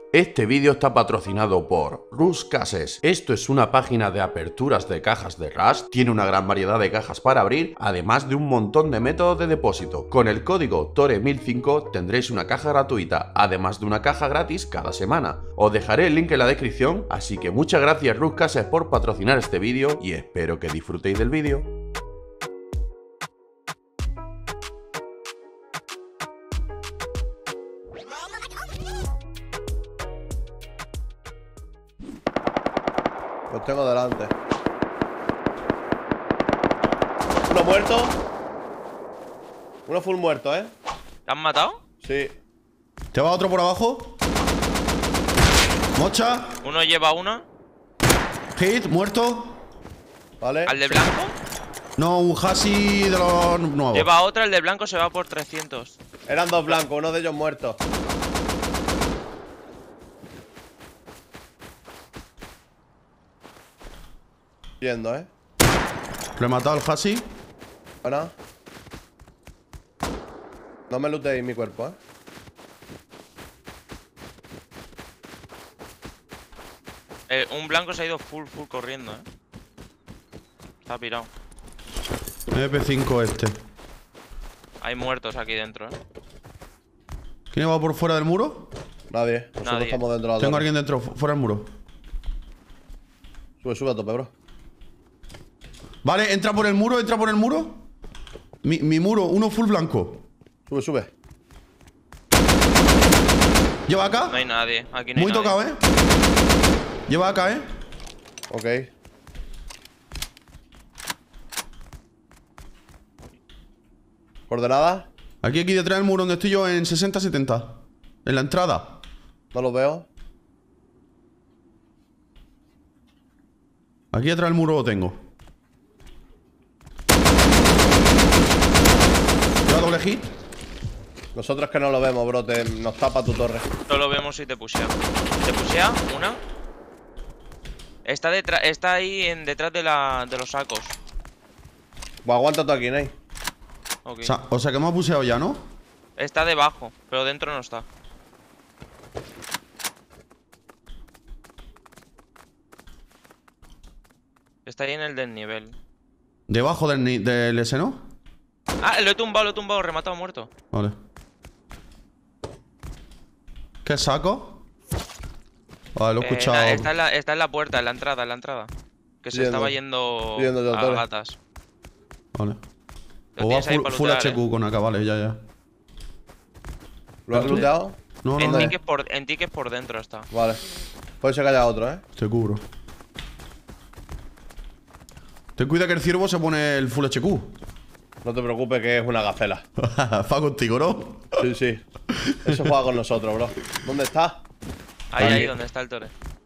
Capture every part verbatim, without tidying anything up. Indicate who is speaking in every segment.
Speaker 1: Este vídeo está patrocinado por Rust Cases. Esto es una página de aperturas de cajas de Rust, tiene una gran variedad de cajas para abrir, además de un montón de métodos de depósito. Con el código T O R E mil cinco tendréis una caja gratuita, además de una caja gratis cada semana. Os dejaré el link en la descripción, así que muchas gracias Rust Cases por patrocinar este vídeo y espero que disfrutéis del vídeo.
Speaker 2: Los tengo delante. Uno muerto. Uno full muerto, ¿eh?
Speaker 3: ¿Te han matado?
Speaker 2: Sí.
Speaker 4: ¿Te va otro por abajo? Mocha.
Speaker 3: Uno lleva una.
Speaker 4: Hit, muerto.
Speaker 2: Vale.
Speaker 3: ¿Al de blanco?
Speaker 4: No, un Hasi de los nuevos.
Speaker 3: Lleva otra, el de blanco se va por trescientos.
Speaker 2: Eran dos blancos, uno de ellos muerto. Yendo, ¿eh?
Speaker 4: Lo he matado al Hasi.
Speaker 2: Bueno. No me lootéis mi cuerpo, ¿eh?
Speaker 3: Eh, un blanco se ha ido full, full corriendo, eh. Está pirado.
Speaker 4: M P cinco este.
Speaker 3: Hay muertos aquí dentro, eh.
Speaker 4: ¿Quién va por fuera del muro?
Speaker 2: Nadie. Nosotros
Speaker 3: Nadie.
Speaker 2: estamos dentro de la
Speaker 4: Tengo a
Speaker 2: torre.
Speaker 4: alguien dentro, fu- fuera del muro.
Speaker 2: Sube, sube a tope, bro.
Speaker 4: Vale, entra por el muro, entra por el muro. Mi, mi muro, uno full blanco.
Speaker 2: Sube, sube.
Speaker 4: Lleva acá.
Speaker 3: No hay nadie. Aquí no hay
Speaker 4: Muy
Speaker 3: nadie.
Speaker 4: tocado, ¿eh? Lleva acá, ¿eh?
Speaker 2: Ok. ¿Coordenadas?
Speaker 4: Aquí, aquí detrás del muro donde estoy yo en sesenta setenta. En la entrada.
Speaker 2: No lo veo.
Speaker 4: Aquí detrás del muro lo tengo. Lleva doble hit.
Speaker 2: Nosotros que no lo vemos, bro. Te, nos tapa tu torre.
Speaker 3: Solo vemos si te pushea. ¿Te pushea? Una. Está detrás, está ahí en, detrás de, la, de los sacos.
Speaker 2: Pues aguanta tú aquí, Ney.
Speaker 3: Ok.
Speaker 4: O sea, o sea que hemos buceado ya, ¿no?
Speaker 3: Está debajo, pero dentro no está. Está ahí en el desnivel.
Speaker 4: Debajo del, ni- del ese, ¿no?
Speaker 3: Ah, lo he tumbado, lo he tumbado, rematado, muerto.
Speaker 4: Vale. ¿Qué saco? Vale, lo he
Speaker 3: Eh,
Speaker 4: escuchado.
Speaker 3: na- está, en la, está en la puerta, en la entrada, en la entrada. Que se
Speaker 2: Yendo.
Speaker 3: estaba yendo
Speaker 2: Yendo yo,
Speaker 3: a
Speaker 2: Tore.
Speaker 3: gatas.
Speaker 4: Vale.
Speaker 3: Lo
Speaker 4: O va
Speaker 3: tienes ahí
Speaker 4: full,
Speaker 3: para
Speaker 4: full
Speaker 3: lootear,
Speaker 4: H Q
Speaker 3: eh.
Speaker 4: con acá, vale, ya, ya.
Speaker 2: ¿Lo has looteado?
Speaker 4: No,
Speaker 3: En
Speaker 4: no, no.
Speaker 3: tickets por, en tickets por dentro está.
Speaker 2: Vale. Puede ser que haya otro, ¿eh?
Speaker 4: Te cubro. Ten cuidado que el ciervo se pone el full H Q.
Speaker 2: No te preocupes que es una gacela.
Speaker 4: Va contigo, ¿no?
Speaker 2: Sí, sí. Eso juega con nosotros, bro. ¿Dónde está?
Speaker 3: Ahí,
Speaker 4: Ahí.
Speaker 3: ahí, donde está el Tore.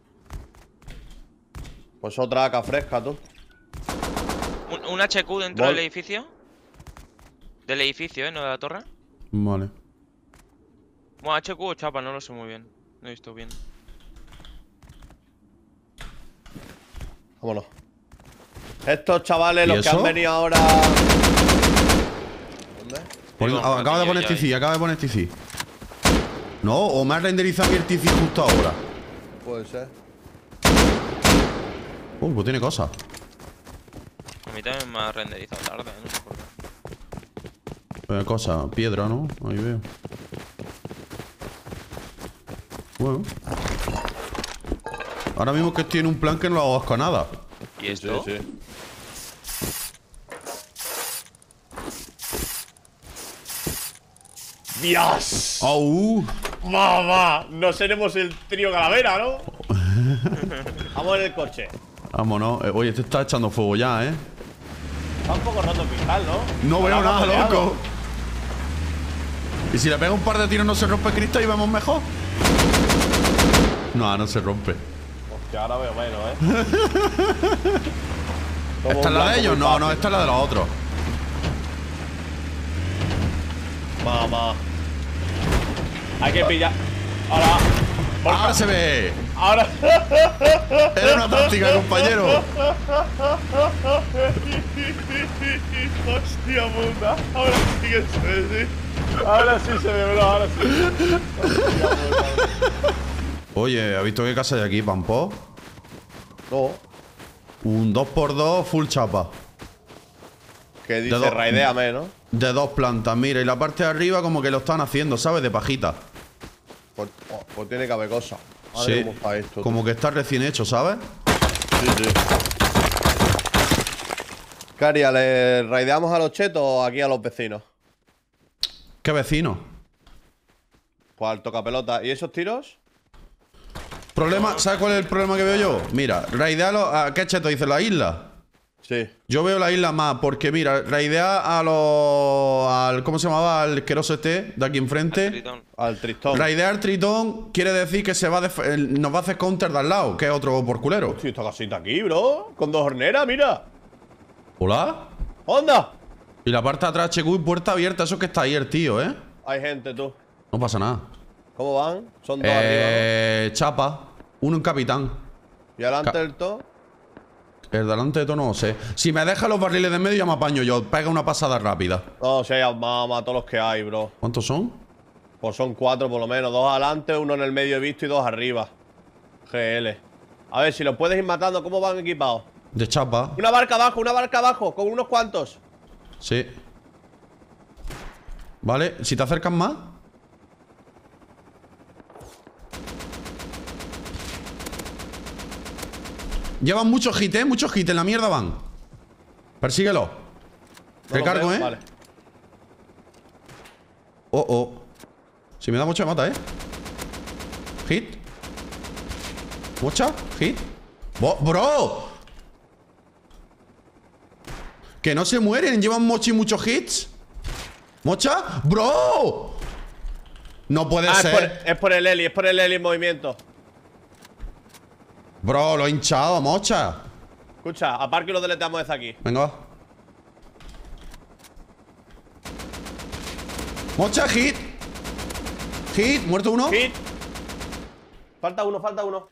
Speaker 2: Pues otra A K fresca, tú.
Speaker 3: Un, un H Q dentro
Speaker 2: Vol-
Speaker 3: del edificio. Del edificio, eh, no de la torre.
Speaker 4: Vale.
Speaker 3: Bueno, H Q o chapa, no lo sé muy bien. No he visto bien.
Speaker 2: Vámonos. Estos chavales,
Speaker 4: ¿Y
Speaker 2: los que
Speaker 4: eso?
Speaker 2: han venido ahora. ¿Dónde?
Speaker 4: Pon-
Speaker 3: Digo,
Speaker 4: ah, acaba de
Speaker 3: aquí
Speaker 4: poner
Speaker 3: ya
Speaker 4: T C, acaba de poner T C. No, o me ha renderizado aquí el T C justo ahora.
Speaker 2: Puede ser.
Speaker 4: Uy, pues tiene cosas.
Speaker 3: A mí también me ha renderizado tarde, no sé por qué.
Speaker 4: Eh, cosa, piedra, ¿no? Ahí veo. Bueno. Ahora mismo que estoy en un plan que no lo hago con nada.
Speaker 3: ¿Y esto?
Speaker 2: Sí, sí. ¡Dios!
Speaker 4: ¡Au!
Speaker 2: Va, va. No seremos el trío calavera, ¿no? Vamos en el coche.
Speaker 4: Vámonos. Eh, oye, este está echando fuego ya, ¿eh?
Speaker 2: Está un poco roto el cristal, ¿no?
Speaker 4: No veo
Speaker 2: Ahora
Speaker 4: nada,
Speaker 2: hemos peleado.
Speaker 4: loco. ¿Y si le pega un par de tiros no se rompe Cristo y vemos mejor? No, no se rompe.
Speaker 2: Hostia, ahora veo menos, ¿eh? Como
Speaker 4: ¿Esta es
Speaker 2: un
Speaker 4: la de
Speaker 2: blanco
Speaker 4: ellos?
Speaker 2: muy
Speaker 4: No, no,
Speaker 2: fácil.
Speaker 4: esta es la de los otros.
Speaker 2: Mamá. Hay que pillar. Ahora.
Speaker 4: ¡Ahora se ve!
Speaker 2: Ahora.
Speaker 4: Era una táctica, compañero.
Speaker 2: Hostia puta. Ahora sí que se ve, sí. Ahora sí se ve, bro. Ahora sí. Hostia puta.
Speaker 4: Oye, ¿has visto qué casa hay aquí, Pampo?
Speaker 2: No.
Speaker 4: Un dos por dos full chapa.
Speaker 2: Que dice
Speaker 4: do-
Speaker 2: raidéame, ¿no?
Speaker 4: De dos plantas, mira, y la parte de arriba como que lo están haciendo, ¿sabes? De pajita.
Speaker 2: Pues, oh, pues tiene que haber cosas. Madre,
Speaker 4: Sí,
Speaker 2: cómo está esto,
Speaker 4: como que está recién hecho, ¿sabes?
Speaker 2: Sí, sí. ¿Qué haría? ¿Le raideamos a los chetos o aquí a los vecinos?
Speaker 4: ¿Qué vecino?
Speaker 2: Pues al tocapelota. ¿Y esos tiros?
Speaker 4: Problema, ¿sabes cuál es el problema que veo yo? Mira, raidealo a ¿qué cheto dice la isla?
Speaker 2: Sí.
Speaker 4: Yo veo la isla más, porque mira, raidea a los. Al, ¿Cómo se llamaba? Al asqueroso este, de aquí enfrente.
Speaker 3: Tritón.
Speaker 2: Al tristón.
Speaker 4: Raidear Tritón quiere decir que se va a def- el- nos va a hacer counter de al lado, que es otro por culero.
Speaker 2: Hostia, esta casita aquí, bro. Con dos horneras, mira.
Speaker 4: ¿Hola?
Speaker 2: ¡Onda!
Speaker 4: Y la parte de atrás, Checu, y puerta abierta, eso que está ahí el tío, ¿eh?
Speaker 2: Hay gente, tú.
Speaker 4: No pasa nada.
Speaker 2: ¿Cómo van? Son dos
Speaker 4: Eh. Chapa. Uno en capitán.
Speaker 2: arriba, ¿no? Y adelante
Speaker 4: ca-
Speaker 2: del todo.
Speaker 4: El delante de todo no lo sé. Si me deja los barriles de en medio, ya me apaño yo. Pega una pasada rápida.
Speaker 2: No, si hay más, todos los que hay, bro.
Speaker 4: ¿Cuántos son?
Speaker 2: Pues son cuatro por lo menos. Dos adelante, uno en el medio he visto y dos arriba. G L. A ver, si los puedes ir matando, ¿cómo van equipados?
Speaker 4: De chapa.
Speaker 2: Una barca abajo, una barca abajo, con unos cuantos.
Speaker 4: Sí. Vale, si te acercas más. Llevan muchos hits, ¿eh? Muchos hits. En la mierda van. Persíguelo.
Speaker 2: No los
Speaker 4: Recargo,
Speaker 2: veo,
Speaker 4: ¿eh?
Speaker 2: Vale.
Speaker 4: Oh, oh. Si me da mucho me mata, ¿eh? Hit. Mocha. Hit. Bo- ¡Bro! Que no se mueren. Llevan mochi muchos hits. ¿Mocha? ¡Bro! No puede
Speaker 2: Ah, es
Speaker 4: ser.
Speaker 2: por, es por el Eli, es por el Eli en movimiento.
Speaker 4: Bro, lo he hinchado, mocha.
Speaker 2: Escucha, aparte que lo deleteamos desde aquí.
Speaker 4: Venga, va. Mocha, hit. Hit, muerto uno.
Speaker 2: Hit. Falta uno, falta uno.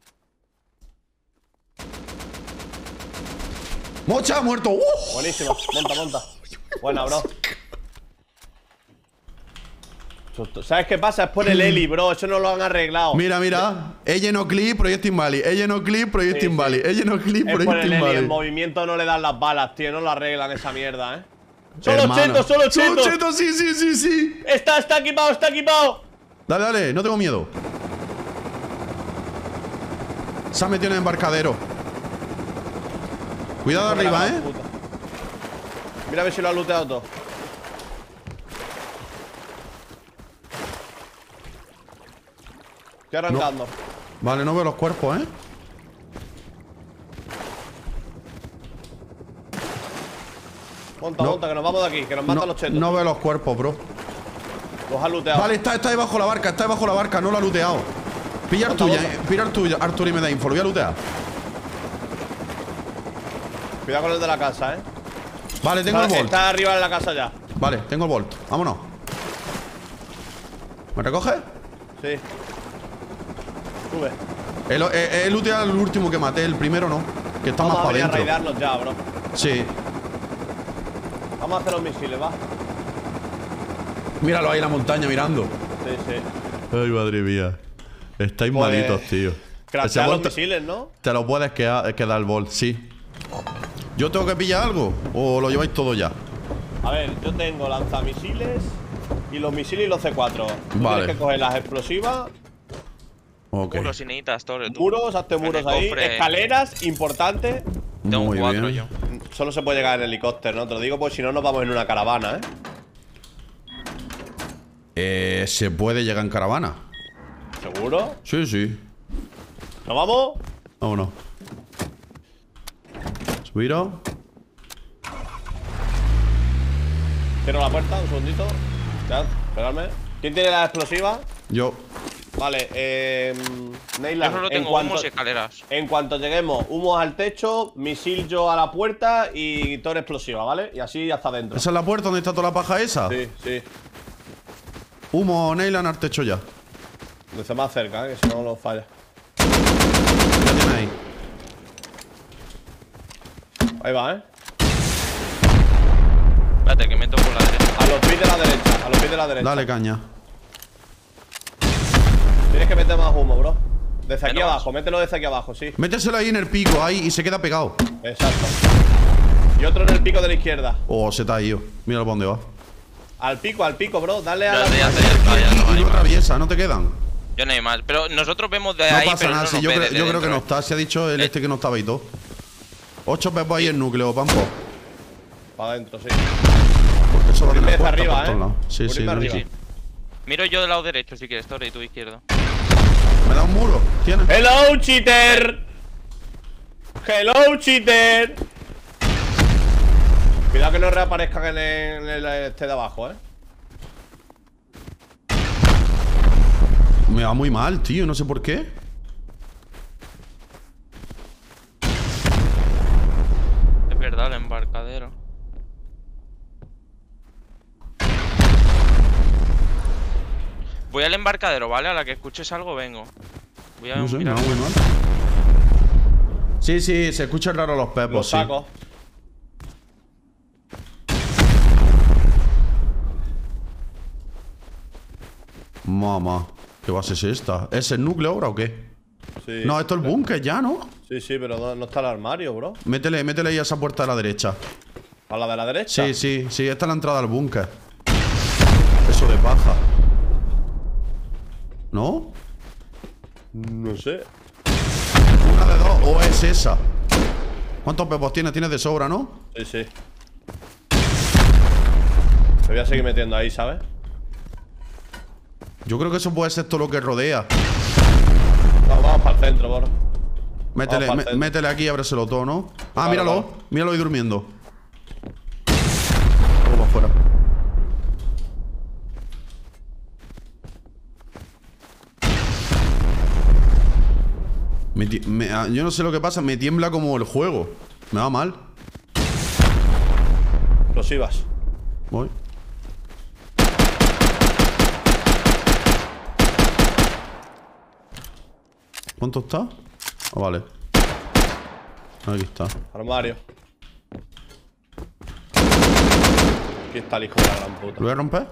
Speaker 4: Mocha, muerto. ¡Uh!
Speaker 2: Buenísimo, monta, monta. Buena, bro. ¿Sabes qué pasa? Es por el Eli, bro. Eso no lo han arreglado.
Speaker 4: Mira, mira. Ella no clip, Project Invali. Ella no clip, Project
Speaker 2: Sí,
Speaker 4: Invali.
Speaker 2: sí.
Speaker 4: Ella no clip,
Speaker 2: Es por
Speaker 4: Project
Speaker 2: el Eli. En
Speaker 4: Invali.
Speaker 2: movimiento no le dan las balas, tío. No lo arreglan esa mierda, eh. ¡Solo
Speaker 4: Hermano.
Speaker 2: chetos, solo
Speaker 4: Solo
Speaker 2: chetos!
Speaker 4: chetos, sí, sí, sí, sí.
Speaker 2: Está, está equipado, está equipado.
Speaker 4: Dale, dale, no tengo miedo. Se ha metido en el embarcadero. Cuidado
Speaker 2: Hijo de la
Speaker 4: arriba,
Speaker 2: gran
Speaker 4: eh.
Speaker 2: puta. Mira a ver si lo ha looteado todo. Estoy arrancando.
Speaker 4: Vale, no veo los cuerpos, eh.
Speaker 2: Monta,
Speaker 4: No.
Speaker 2: monta, que nos vamos de aquí, que nos matan
Speaker 4: No,
Speaker 2: los chetos.
Speaker 4: no veo los cuerpos, bro.
Speaker 2: Los ha looteado.
Speaker 4: Vale, está, está debajo de la barca, está debajo de la barca, no lo ha looteado. Pilla
Speaker 2: Bota,
Speaker 4: tuya,
Speaker 2: bota.
Speaker 4: eh. Pilla tuya, Artur y me da info, lo voy a lootear.
Speaker 2: Cuidado con el de la casa, eh.
Speaker 4: Vale, tengo el
Speaker 2: Está,
Speaker 4: bolt.
Speaker 2: está arriba en la casa ya.
Speaker 4: Vale, tengo el bolt. Vámonos. ¿Me recoge?
Speaker 2: Sí. Sube.
Speaker 4: He, he, he looteado el último que maté, el primero no. Que está
Speaker 2: Vamos
Speaker 4: más
Speaker 2: a
Speaker 4: para
Speaker 2: venir a
Speaker 4: adentro.
Speaker 2: raidearnos ya, bro.
Speaker 4: Sí.
Speaker 2: Vamos a hacer los misiles, va.
Speaker 4: Míralo ahí en la montaña mirando.
Speaker 2: Sí, sí.
Speaker 4: Ay, madre mía. Estáis
Speaker 2: Pues,
Speaker 4: malitos, tío.
Speaker 2: Craftear
Speaker 4: Ese
Speaker 2: los
Speaker 4: bolt te-
Speaker 2: misiles, ¿no?
Speaker 4: Te lo puedes quedar, quedar el bolt, sí. ¿Yo tengo que pillar algo? ¿O lo lleváis todo ya?
Speaker 2: A ver, yo tengo lanzamisiles y los misiles y los C cuatro. Tú
Speaker 4: Vale.
Speaker 2: tienes que coger las explosivas,
Speaker 4: Ok.
Speaker 3: Muros sin necesitas, Torre. tú.
Speaker 2: muros, hazte
Speaker 3: En el
Speaker 2: muros ahí,
Speaker 3: cofre.
Speaker 2: escaleras, importante.
Speaker 3: Tengo
Speaker 4: Muy
Speaker 3: cuatro
Speaker 4: bien.
Speaker 3: yo.
Speaker 2: Solo se puede llegar en helicóptero, ¿no? Te lo digo porque si no nos vamos en una caravana, ¿eh?
Speaker 4: Eh, ¿Se puede llegar en caravana?
Speaker 2: ¿Seguro?
Speaker 4: Sí, sí.
Speaker 2: ¿Nos vamos?
Speaker 4: Vámonos. Subiro.
Speaker 2: Cierro la puerta, un segundito. Ya, esperadme. ¿Quién tiene las explosivas?
Speaker 4: Yo.
Speaker 2: Vale, eh.
Speaker 3: Yo
Speaker 2: Neyland,
Speaker 3: solo
Speaker 2: en
Speaker 3: tengo
Speaker 2: cuanto,
Speaker 3: humos y escaleras.
Speaker 2: en cuanto lleguemos, humos al techo, misil yo a la puerta y torre explosiva, ¿vale? Y así hasta adentro.
Speaker 4: ¿Esa es la puerta donde está toda la paja esa?
Speaker 2: Sí, sí.
Speaker 4: Humo, Neyland, al techo ya.
Speaker 2: Desde más cerca, ¿eh? Que si no lo falla.
Speaker 4: Ya tiene ahí.
Speaker 2: Ahí va, ¿eh?
Speaker 3: Espérate, que meto por la derecha.
Speaker 2: A los pies de la derecha, a los pies de la derecha.
Speaker 4: Dale caña.
Speaker 2: Tienes tienes que meter más humo, bro. Desde aquí
Speaker 3: Menos
Speaker 2: abajo, mételo desde aquí abajo, sí.
Speaker 4: Méteselo ahí en el pico, ahí, y se queda pegado.
Speaker 2: Exacto. Y otro en el pico de la izquierda.
Speaker 4: Oh, se te ha ido. Mira para dónde va.
Speaker 2: Al pico, al pico, bro. Dale a
Speaker 3: Ya
Speaker 2: la.
Speaker 3: sé, ya sé, ya está, ya no
Speaker 4: Y
Speaker 3: hay
Speaker 4: no
Speaker 3: más.
Speaker 4: atraviesa, no te quedan.
Speaker 3: Yo no hay más. Pero nosotros vemos de
Speaker 4: No
Speaker 3: ahí,
Speaker 4: pasa
Speaker 3: pero
Speaker 4: nada,
Speaker 3: no
Speaker 4: sí,
Speaker 3: nos
Speaker 4: yo,
Speaker 3: ve
Speaker 4: creo,
Speaker 3: desde
Speaker 4: yo creo que
Speaker 3: dentro,
Speaker 4: no
Speaker 3: eh.
Speaker 4: está. Se ha dicho el
Speaker 3: Eh.
Speaker 4: este que no estaba y todo. Ocho pepos ahí en núcleo, Pampo.
Speaker 2: Para adentro, sí.
Speaker 4: Porque eso va a
Speaker 2: Cubrirme
Speaker 4: tener
Speaker 2: desde
Speaker 4: puertas
Speaker 2: arriba,
Speaker 4: por todos
Speaker 2: eh.
Speaker 4: lados. Sí, sí,
Speaker 2: Cubrirme
Speaker 4: tranqui.
Speaker 2: arriba.
Speaker 3: Miro yo del lado derecho si quieres, Tori, y tú izquierdo.
Speaker 4: ¿Me da un muro? ¿Tienes?
Speaker 2: Hello, cheater. Hello, cheater. Cuidado que no reaparezcan en el, en el este de abajo, eh.
Speaker 4: Me va muy mal, tío, no sé por qué.
Speaker 3: Es verdad, el embarcadero. Voy al embarcadero, ¿vale? A la que escuches algo vengo. Voy a
Speaker 4: No sé, me
Speaker 3: mirar.
Speaker 4: va muy mal. Sí, sí, se escuchan raro los pepos,
Speaker 2: Los
Speaker 4: sí.
Speaker 2: saco.
Speaker 4: Mamá, ¿qué base es esta? ¿Es el núcleo ahora o qué?
Speaker 2: Sí.
Speaker 4: No, esto es el búnker ya, ¿no?
Speaker 2: Sí, sí, pero no, no está el armario, bro.
Speaker 4: Métele, métele ahí a esa puerta de la derecha.
Speaker 2: ¿A la de la derecha?
Speaker 4: Sí, sí, sí, esta es la entrada al búnker. Eso de paja. ¿No?
Speaker 2: No sé.
Speaker 4: Una de dos, o es esa. ¿Cuántos pepos tienes? Tienes de sobra, ¿no?
Speaker 2: Sí, sí. Me voy a seguir metiendo ahí, ¿sabes?
Speaker 4: Yo creo que eso puede ser todo lo que rodea.
Speaker 2: Vamos, vamos para el centro, bro.
Speaker 4: Métele,
Speaker 2: Vamos pa'l
Speaker 4: mé-
Speaker 2: centro.
Speaker 4: métele aquí y ábreselo todo, ¿no? Ah,
Speaker 2: Claro,
Speaker 4: míralo.
Speaker 2: claro.
Speaker 4: Míralo ahí durmiendo. Vamos para afuera. Me ti- me- ah, yo no sé lo que pasa, me tiembla como el juego. Me va mal.
Speaker 2: Explosivas.
Speaker 4: Voy. ¿Cuánto está? Ah, vale. Aquí está.
Speaker 2: Armario. Aquí está el hijo de la gran
Speaker 4: ¿Lo
Speaker 2: puta.
Speaker 4: voy a romper?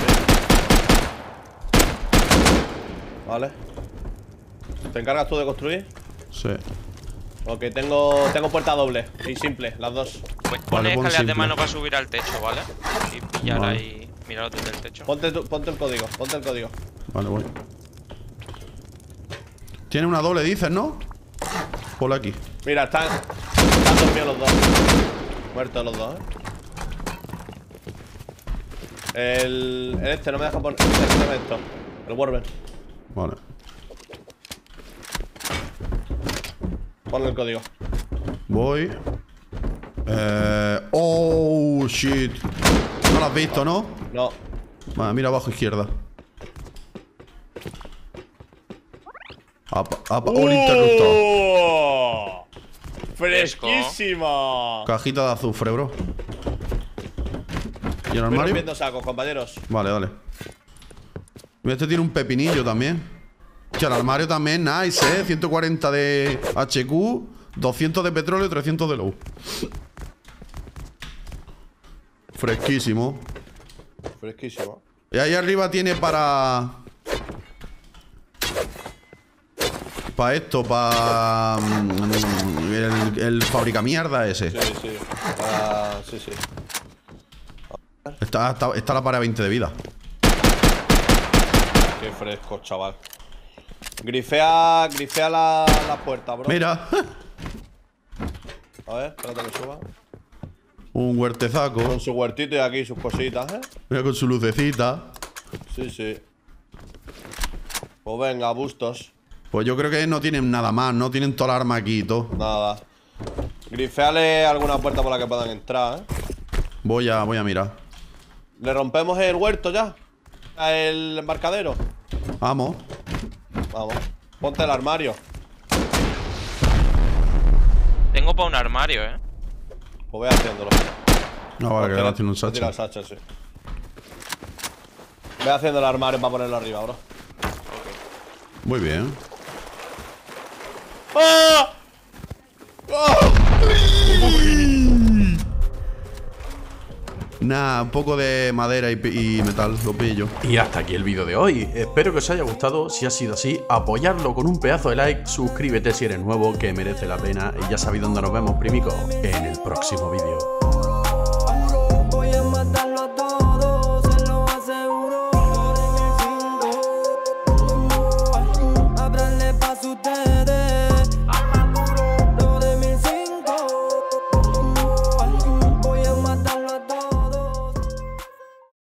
Speaker 2: Vale. ¿Te encargas tú de construir?
Speaker 4: Sí.
Speaker 2: Ok, tengo, tengo puerta doble y simple, las dos.
Speaker 3: Pues pone
Speaker 4: Vale, pon
Speaker 3: escaleras de
Speaker 4: simple.
Speaker 3: mano para subir al techo, ¿vale? Y pillar
Speaker 4: Vale.
Speaker 3: ahí. Mirarlo desde el techo.
Speaker 2: Ponte, tu- ponte el código, ponte el código.
Speaker 4: Vale, voy. Tiene una doble, dices, ¿no? Ponla aquí.
Speaker 2: Mira, están, están dormidos los dos. Muertos los dos, eh. El, el este no me deja poner déjame esto. El Warbird.
Speaker 4: Vale.
Speaker 2: Ponle el código.
Speaker 4: Voy. Eh. Oh, shit. No lo has visto, ¿no?
Speaker 2: No.
Speaker 4: Vale, mira abajo izquierda. Apa, apa, un interruptor.
Speaker 2: ¡Oh! ¡Fresquísimo!
Speaker 4: Cajita de azufre, bro. ¿Y el
Speaker 2: Estoy
Speaker 4: armario?
Speaker 2: rompiendo sacos, compañeros.
Speaker 4: Vale, dale. Y este tiene un pepinillo también. Hostia, el armario también, nice, ¿eh? ciento cuarenta de H Q, doscientos de petróleo y trescientos de low. Fresquísimo.
Speaker 2: Fresquísimo.
Speaker 4: Y ahí arriba tiene para... Para esto, para... El, el fabricamierda ese.
Speaker 2: Sí, sí. Ah, sí, sí.
Speaker 4: Está, está, está la pared a veinte de vida.
Speaker 2: Qué fresco, chaval. Grifea, grifea la, la puerta, bro.
Speaker 4: Mira.
Speaker 2: A ver, espérate que suba.
Speaker 4: Un huertezaco.
Speaker 2: Con su huertito y aquí sus cositas, ¿eh?
Speaker 4: Mira con su lucecita.
Speaker 2: Sí, sí. Pues venga, bustos.
Speaker 4: Pues yo creo que no tienen nada más. No tienen toda la arma aquí y todo.
Speaker 2: Nada. Grifeale alguna puerta por la que puedan entrar, ¿eh?
Speaker 4: Voy a, voy a mirar.
Speaker 2: ¿Le rompemos el huerto ya? ¿El embarcadero?
Speaker 4: Vamos.
Speaker 2: Vamos. Ponte el armario.
Speaker 3: Tengo para un armario, ¿eh?
Speaker 2: Pues voy haciéndolo.
Speaker 4: No, vale, que
Speaker 2: Tira-
Speaker 4: le haciendo un
Speaker 2: tira
Speaker 4: sacha.
Speaker 2: el sacha, sí. Voy haciendo el armario para ponerlo arriba, bro.
Speaker 4: Muy bien.
Speaker 2: ¡Ah! ¡Ah!
Speaker 4: Nada, un poco de madera y, y metal, lo pillo.
Speaker 1: Y hasta aquí el vídeo de hoy. Espero que os haya gustado. Si ha sido así, apoyadlo con un pedazo de like. Suscríbete si eres nuevo, que merece la pena. Y ya sabéis dónde nos vemos, primicos, en el próximo vídeo.